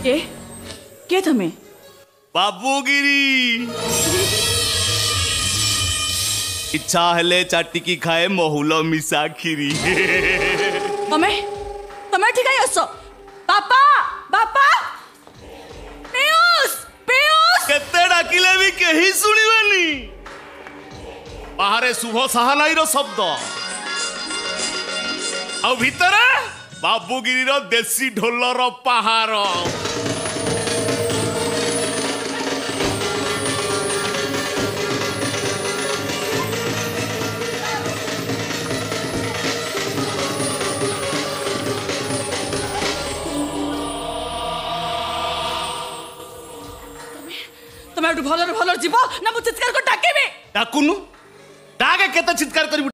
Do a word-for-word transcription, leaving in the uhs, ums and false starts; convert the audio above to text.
के के तमें बाबूगिरी इच्छा हेले चाटिकी खाए महुल मिसा खीरी तमें तमें ठीक है यस पापा पापा पीयूष पीयूष केते डाकिले भी केही सुनिबेनी बाहरे शुभ सहानाई रो शब्द आ भितरे बाबूगिरी रो देसी ढोलर पहाड़ तमें भलर भलर जीव ना मु चित्कार को डाकेबे डाकुनु डाके केते चित्कार करी